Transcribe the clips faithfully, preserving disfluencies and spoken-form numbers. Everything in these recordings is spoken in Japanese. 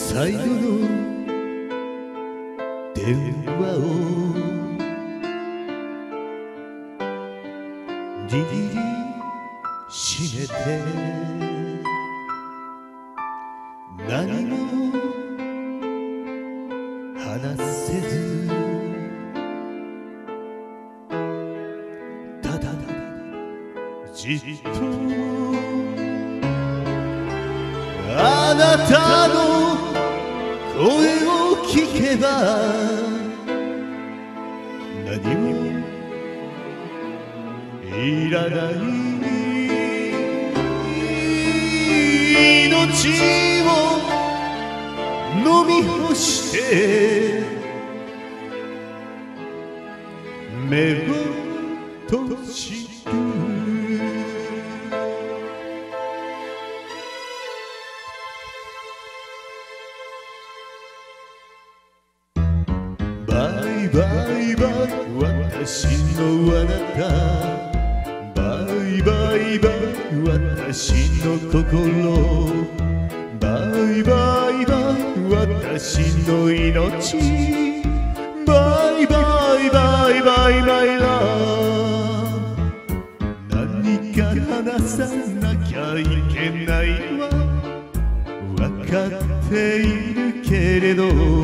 最後の電話を握りしめて何も話せずただじっとあなたの声を聞けば何もいらない命を飲み干して目を閉じるバイバイバイ私のあなたバイバイバイ私の心バイバイバイ私の命バイバイバイバイバイラ何か話さなきゃいけないわ分かっているけれど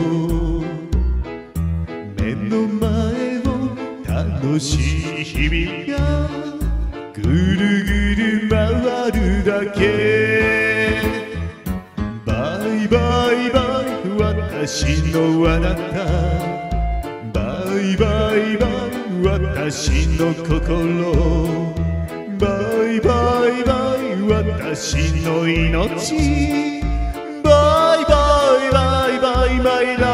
目の前を楽しい日々がぐるぐる回るだけバイバイバイ私のあなたバイバイバイ私の心バイバイバイ私の命バイバイバイバイバイラ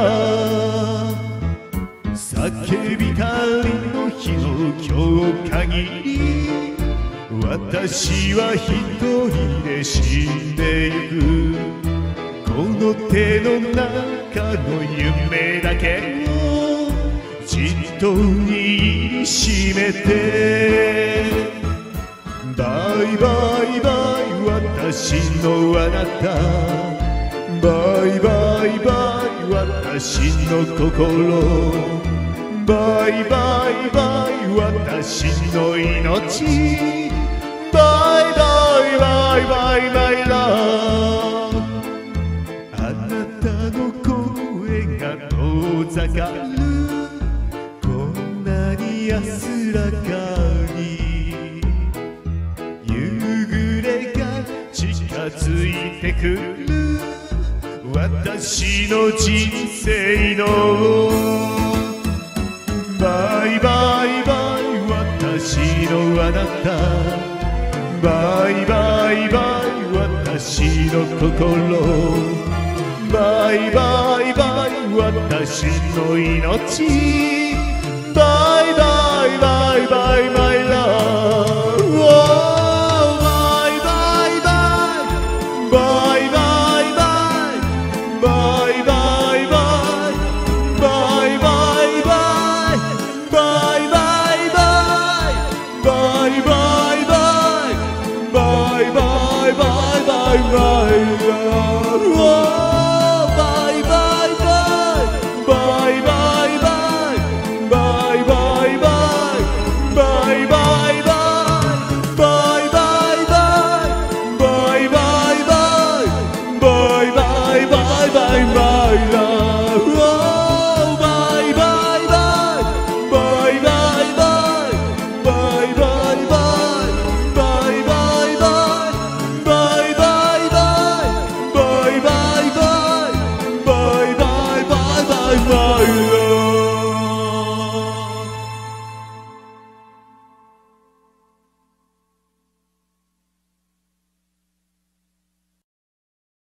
叫びたりの日の今日限り私は一人で死んでゆくこの手の中の夢だけをじっと握りしめてバイバイバイ私のあなたバイバイバイ私の心バイバイバイ私の命バイバイバイバイバイラあなたの声が遠ざかるこんなに安らかに夕暮れが近づいてくる私の人生のバイバイバイ私のあなたバイバイバイ私の心バイバイバイ私の命バイバイバイバイバイラBye bye